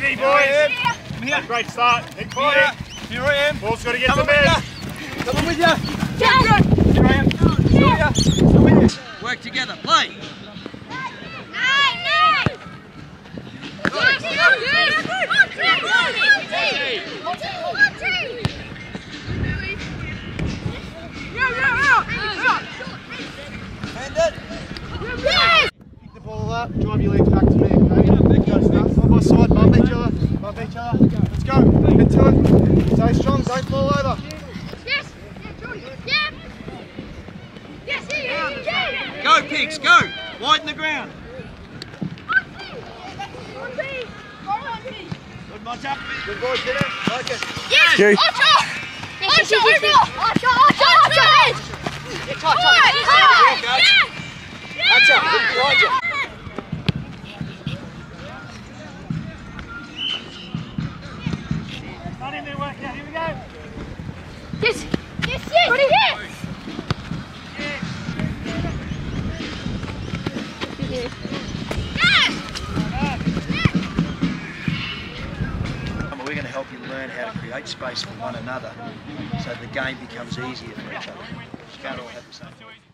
Easy, boys. Come here. Great start. Head forward. Here I am. Ball's got to get to bed. Come on with you. Here I am. Still with you. Work together. Play. Pick the ball up, drive your legs back to me, okay? Go stuff. Side by side, bump each other. Bump each other. Let's go. Get to it. Stay strong, don't fall over. Yes! Yeah! Yes! Go, Pigs, go. Widen the ground. Good, Monta. Good boys, get it. Like it. Yes! Gary. Archer! Archer! Archer! That's up. Good behind you. Not in there, work out. Here we go. Yes! Yes! Yes! Ready? Yes! We're going to help you learn how to create space for one another so the game becomes easier for each other. You can't all have the same.